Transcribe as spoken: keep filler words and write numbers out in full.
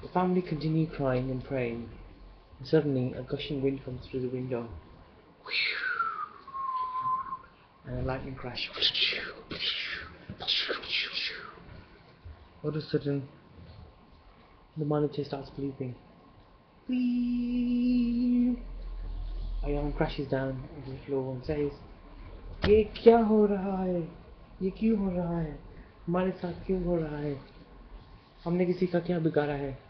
The family continue crying and praying, and suddenly a gushing wind comes through the window, and a lightning crash. All of a sudden, the monitor starts bleeping. Beep. Ayan crashes down onto the floor and says, "ये क्या हो रहा है? ये क्यों हो रहा है? हमारे साथ क्यों हो रहा है? हमने किसी का क्या बिगाड़ा है?"